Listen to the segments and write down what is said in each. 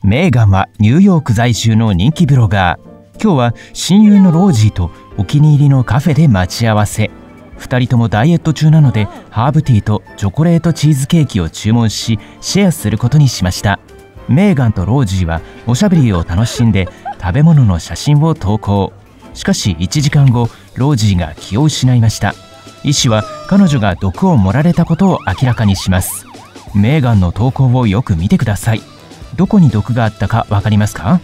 メーガンはニューヨーク在住の人気ブロガー。今日は親友のロージーとお気に入りのカフェで待ち合わせ。2人ともダイエット中なのでハーブティーとチョコレートチーズケーキを注文しシェアすることにしました。メーガンとロージーはおしゃべりを楽しんで食べ物の写真を投稿。しかし1時間後、ロージーが気を失いました。医師は彼女が毒を盛られたことを明らかにします。メーガンの投稿をよく見てください。どこに毒があったかわかりますか？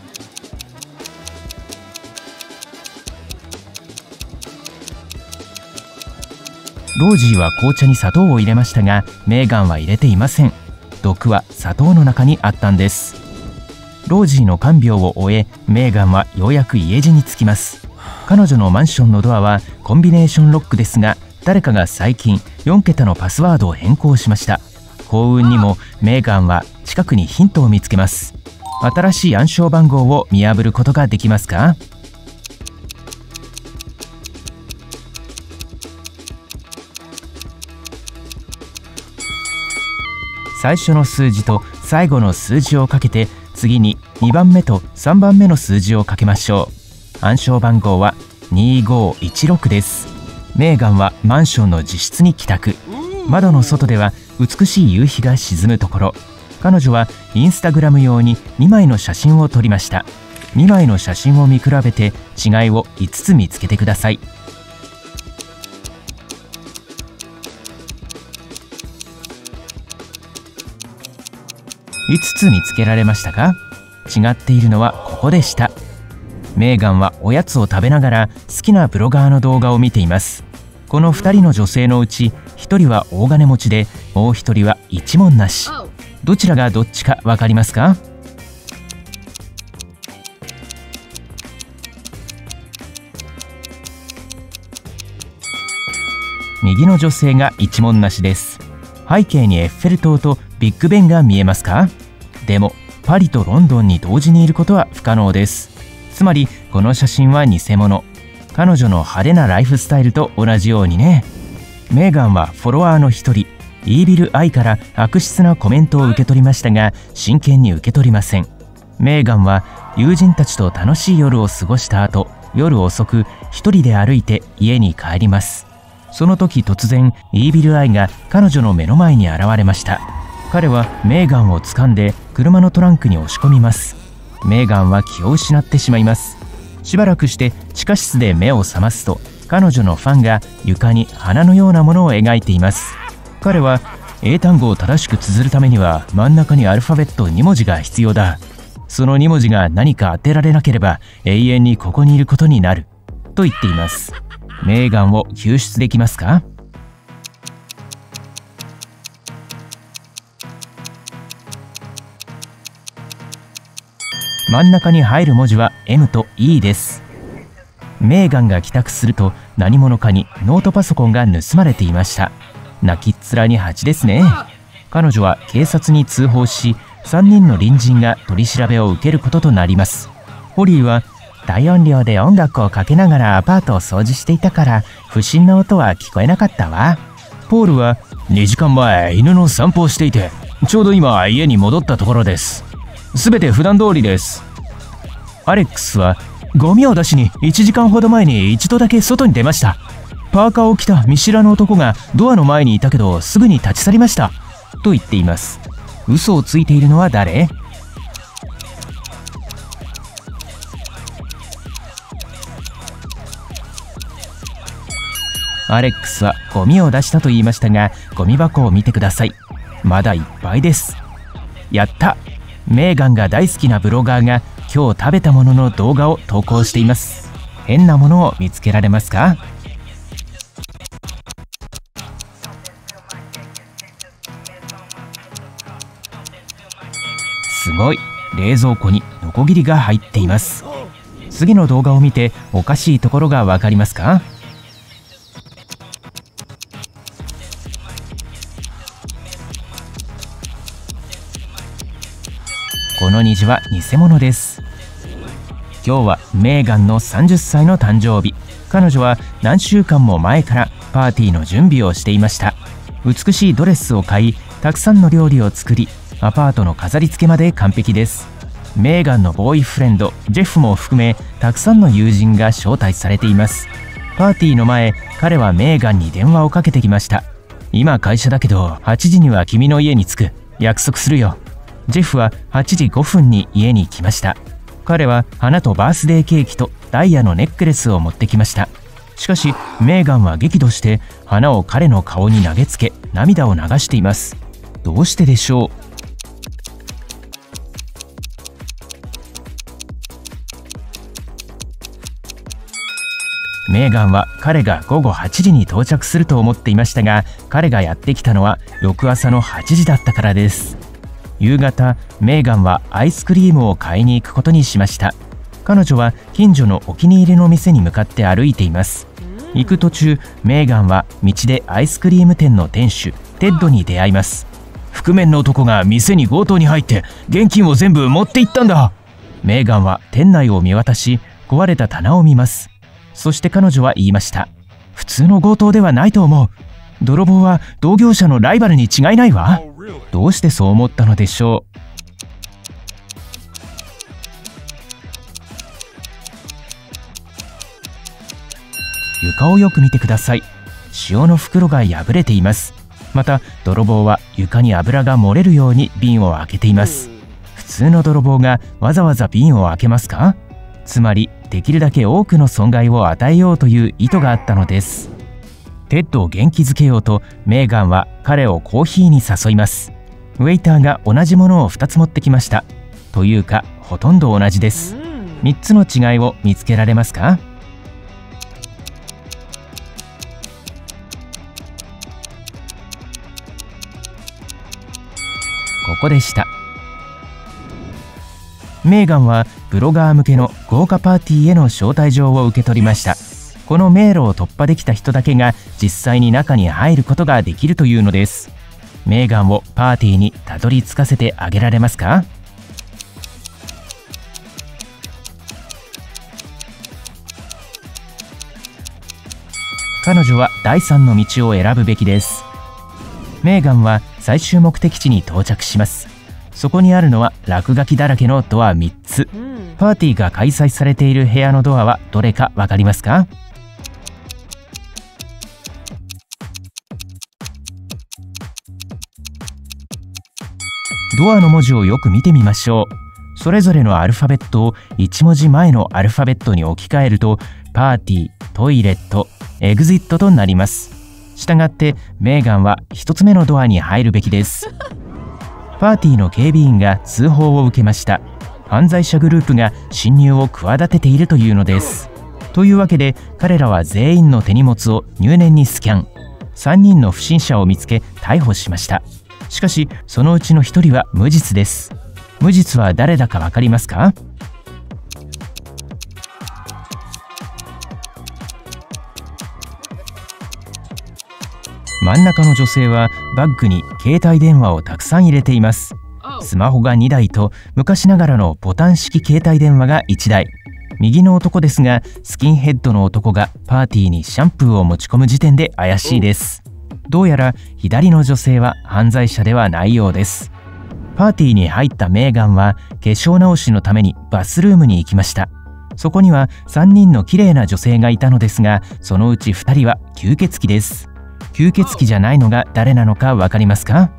ロージーは紅茶に砂糖を入れましたが、メーガンは入れていません。毒は砂糖の中にあったんです。ロージーの看病を終え、メーガンはようやく家路に着きます。彼女のマンションのドアはコンビネーションロックですが、誰かが最近4桁のパスワードを変更しました。幸運にもメーガンは近くにヒントを見つけます。新しい暗証番号を見破ることができますか？最初の数字と最後の数字をかけて、次に2番目と3番目の数字をかけましょう。暗証番号は2516です。メーガンはマンションの自室に帰宅。窓の外では美しい夕日が沈むところ。彼女はインスタグラム用に2枚の写真を撮りました。2枚の写真を見比べて違いを5つ見つけてください。5つ見つけられましたか？違っているのはここでした。メーガンはおやつを食べながら好きなブロガーの動画を見ています。この2人の女性のうち1人は大金持ちで、もう1人は一文なし。どちらがどっちかわかりますか？右の女性が一文なしです。背景にエッフェル塔とビッグベンが見えますか？でもパリとロンドンに同時にいることは不可能です。つまりこの写真は偽物。彼女の派手なライフスタイルと同じようにね。メーガンはフォロワーの一人、イービル・アイから悪質なコメントを受け取りましたが、真剣に受け取りません。メーガンは友人たちと楽しい夜を過ごした後、夜遅く一人で歩いて家に帰ります。その時突然イービル・アイが彼女の目の前に現れました。彼はメーガンを掴んで車のトランクに押し込みます。メーガンは気を失ってしまいます。しばらくして地下室で目を覚ますと、彼女のファンが床に花のようなものを描いています。彼は英単語を正しく綴るためには真ん中にアルファベット2文字が必要だ。その2文字が何か当てられなければ永遠にここにいることになると言っています。メーガンを救出できますか？真ん中に入る文字は M と E です。メーガンが帰宅すると何者かにノートパソコンが盗まれていました。泣きっ面に蜂ですね。彼女は警察に通報し、3人の隣人が取り調べを受けることとなります。ホリーは大音量で音楽をかけながらアパートを掃除していたから不審な音は聞こえなかったわ。ポールは2時間前犬の散歩をしていて、ちょうど今家に戻ったところです。すべて普段通りです。アレックスはゴミを出しに1時間ほど前に一度だけ外に出ました。パーカーを着た見知らぬ男がドアの前にいたけどすぐに立ち去りましたと言っています。嘘をついているのは誰？アレックスはゴミを出したと言いましたが、ゴミ箱を見てください。まだいっぱいです。やった！メーガンが大好きなブロガーが今日食べたものの動画を投稿しています。変なものを見つけられますか？すごい！冷蔵庫にノコギリが入っています。次の動画を見ておかしいところがわかりますか？この虹は偽物です。今日はメーガンの30歳の誕生日。彼女は何週間も前からパーティーの準備をしていました。美しいドレスを買い、たくさんの料理を作り、 アパートの飾り付けまで完璧です。メーガンのボーイフレンドジェフも含め、たくさんの友人が招待されています。パーティーの前、彼はメーガンに電話をかけてきました。今会社だけど8時には君の家に着く。約束するよ。ジェフは8時5分に家に来ました。彼は花とバースデーケーキとダイヤのネックレスを持ってきました。しかしメーガンは激怒して花を彼の顔に投げつけ、涙を流しています。どうしてでしょう。メーガンは彼が午後8時に到着すると思っていましたが、彼がやってきたのは翌朝の8時だったからです。夕方、メーガンはアイスクリームを買いに行くことにしました。彼女は近所のお気に入りの店に向かって歩いています。行く途中、メーガンは道でアイスクリーム店の店主テッドに出会います。覆面の男が店に強盗に入って現金を全部持って行ったんだ。メーガンは店内を見渡し、壊れた棚を見ます。そして彼女は言いました。普通の強盗ではないと思う。泥棒は同業者のライバルに違いないわ。どうしてそう思ったのでしょう。床をよく見てください。塩の袋が破れています。また泥棒は床に油が漏れるように瓶を開けています。普通の泥棒がわざわざ瓶を開けますか？つまりできるだけ多くの損害を与えようという意図があったのです。テッドを元気づけようとメーガンは彼をコーヒーに誘います。ウェイターが同じものを2つ持ってきました。というかほとんど同じです。3つの違いを見つけられますか？ここでした。メーガンはブロガー向けの豪華パーティーへの招待状を受け取りました。この迷路を突破できた人だけが実際に中に入ることができるというのです。メーガンをパーティーにたどり着かせてあげられますか？彼女は第3の道を選ぶべきです。メーガンは最終目的地に到着します。そこにあるのは落書きだらけのドア3つ。パーティーが開催されている部屋のドアはどれかわかりますか？ドアの文字をよく見てみましょう。それぞれのアルファベットを1文字前のアルファベットに置き換えると、パーティー、トイレット、エグジットとなります。したがってメーガンは1つ目のドアに入るべきです。パーティーの警備員が通報を受けました。犯罪者グループが侵入を企てているというのです。というわけで彼らは全員の手荷物を入念にスキャン。3人の不審者を見つけ逮捕しました。しかしそのうちの1人は無実です。無実は誰だかわかりますか？真ん中の女性はバッグに携帯電話をたくさん入れています。スマホが2台と昔ながらのボタン式携帯電話が1台。右の男ですが、スキンヘッドの男がパーティーにシャンプーを持ち込む時点で怪しいです。どうやら左の女性は犯罪者ではないようです。パーティーに入ったメーガンは化粧直しのためにバスルームに行きました。そこには3人の綺麗な女性がいたのですが、そのうち2人は吸血鬼です。吸血鬼じゃないのが誰なのかわかりますか？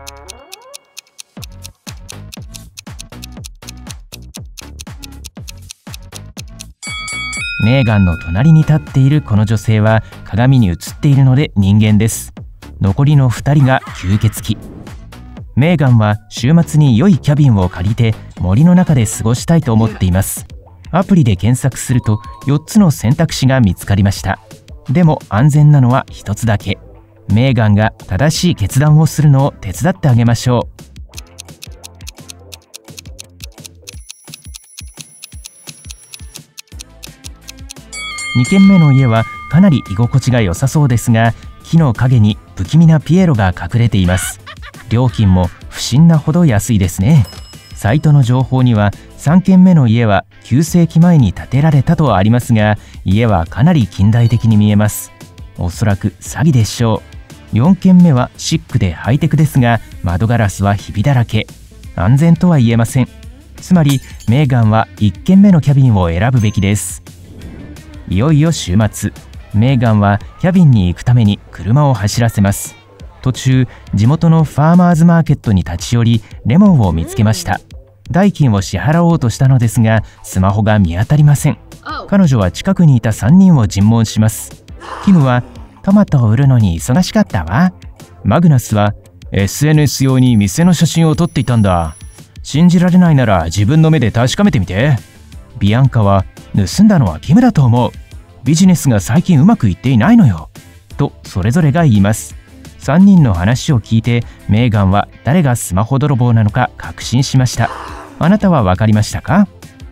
メーガンの隣に立っているこの女性は鏡に映っているので人間です。残りの2人が吸血鬼。メーガンは週末に良いキャビンを借りて森の中で過ごしたいと思っています。アプリで検索すると4つの選択肢が見つかりました。でも安全なのは1つだけ。メーガンが正しい決断をするのを手伝ってあげましょう。2軒目の家はかなり居心地が良さそうですが、木の陰に不気味なピエロが隠れています。料金も不審なほど安いですね。サイトの情報には3軒目の家は9世紀前に建てられたとありますが、家はかなり近代的に見えます。おそらく詐欺でしょう。 4軒目はシックでハイテクですが、窓ガラスはひびだらけ。安全とは言えません。つまりメーガンは1軒目のキャビンを選ぶべきです。いよいよ週末、メーガンはキャビンに行くために車を走らせます。途中、地元のファーマーズマーケットに立ち寄り、レモンを見つけました。代金を支払おうとしたのですが、スマホが見当たりません。彼女は近くにいた3人を尋問します。キムは、トマトを売るのに忙しかったわ。マグナスは、SNS 用に店の写真を撮っていたんだ。信じられないなら自分の目で確かめてみて。ビアンカは、盗んだのはキムだと思う。ビジネスが最近うまくいっていないのよ。とそれぞれが言います。3人の話を聞いて、メーガンは誰がスマホ泥棒なのか確信しました。あなたは分かりましたか？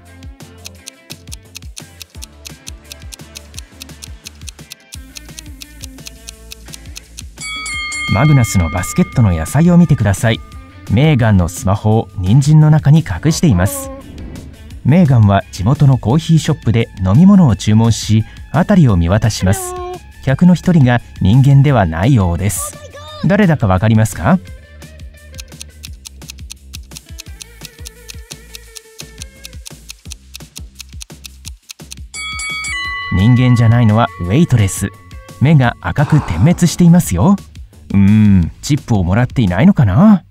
マグナスのバスケットの野菜を見てください。メーガンのスマホを人参の中に隠しています。メーガンは地元のコーヒーショップで飲み物を注文し、辺りを見渡します。客の一人が人間ではないようです。誰だかわかりますか？人間じゃないのはウェイトレス。目が赤く点滅していますよ。チップをもらっていないのかな？